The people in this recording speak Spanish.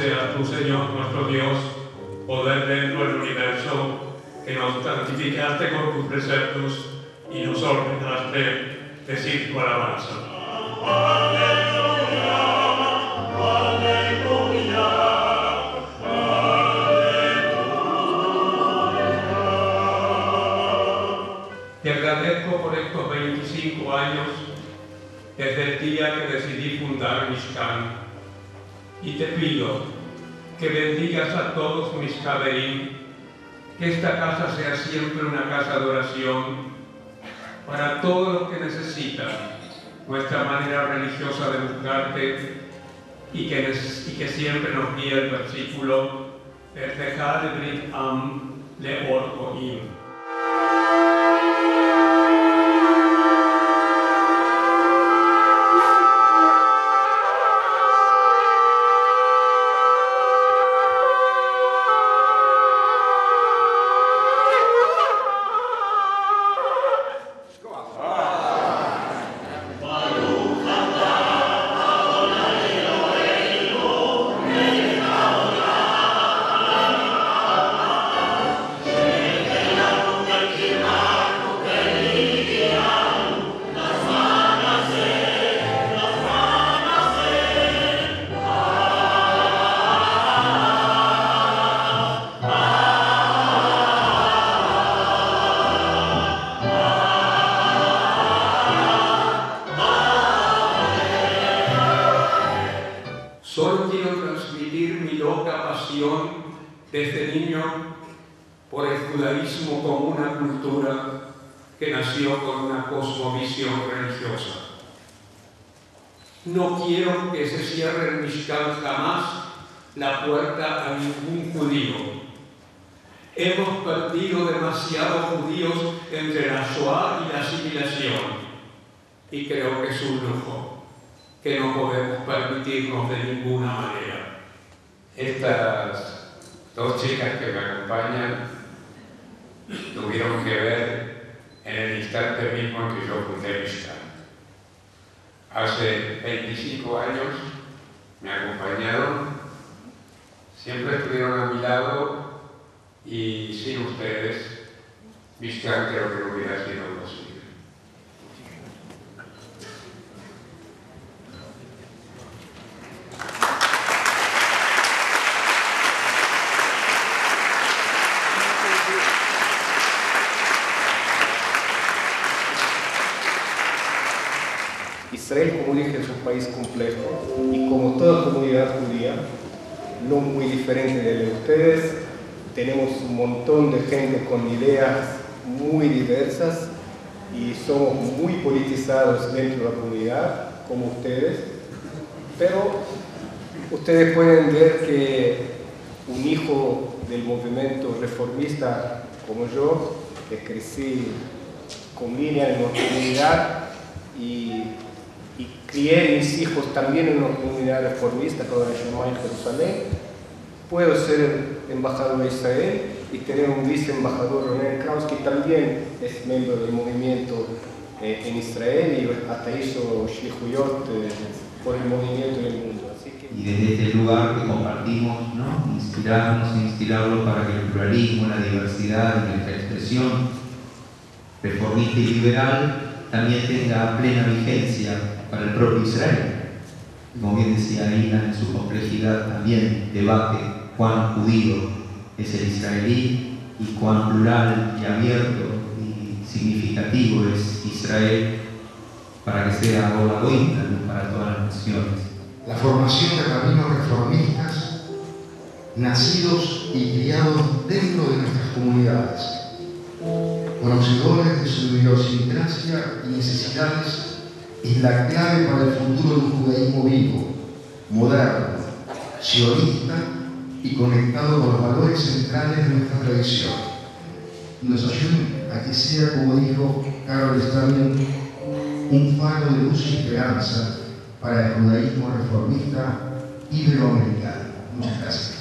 sea tú, Señor, nuestro Dios, poder dentro del universo, que nos santificaste con tus preceptos y nos ordenaste decir tu alabanza. Aleluya, aleluya, aleluya. Te agradezco por estos 25 años desde el día que decidí fundar Mishkan, y te pido que bendigas a todos mis Kaberim, que esta casa sea siempre una casa de oración para todos los que necesitan nuestra manera religiosa de buscarte, y que siempre nos guíe el versículo Echad Brit Am Leor Goim. Solo quiero transmitir mi loca pasión desde niño por el judaísmo como una cultura que nació con una cosmovisión religiosa. No quiero que se cierre en Mishkan jamás la puerta a ningún judío. Hemos perdido demasiados judíos entre la Shoah y la asimilación, y creo que es un lujo que no podemos permitirnos de ninguna manera. Estas dos chicas que me acompañan tuvieron que ver en el instante mismo en que yo fundé Mishkan. Hace 25 años me acompañaron, siempre estuvieron a mi lado, y sin ustedes Mishkan creo que no hubiera sido posible. Israel, como dije, es un país complejo y como toda comunidad judía, no muy diferente de ustedes, tenemos un montón de gente con ideas muy diversas y somos muy politizados dentro de la comunidad, como ustedes, pero ustedes pueden ver que un hijo del movimiento reformista como yo, que crecí con Miriam en una comunidad y crié mis hijos también en una comunidad reformista, que ahora se llama en Jerusalén, puedo ser embajador de Israel y tener un viceembajador, Ronen Kraus, que también es miembro del movimiento en Israel y hasta hizo Shlichuyot por el movimiento en el mundo. Así que... Y desde este lugar que compartimos, ¿no? Inspirarnos e inspirarlo para que el pluralismo, la diversidad y nuestra expresión reformista y liberal también tenga plena vigencia para el propio Israel. Como bien decía Ina, en su complejidad también debate cuán judío es el israelí y cuán plural y abierto y significativo es Israel para que sea ahora hoy también para todas las naciones. La formación de rabinos reformistas nacidos y criados dentro de nuestras comunidades, conocedores de su idiosincrasia y necesidades, es la clave para el futuro de un judaísmo vivo, moderno, sionista y conectado con los valores centrales de nuestra tradición. Nos ayuden a que sea, como dijo Carol Stammen, un faro de luz y esperanza para el judaísmo reformista iberoamericano. Muchas gracias.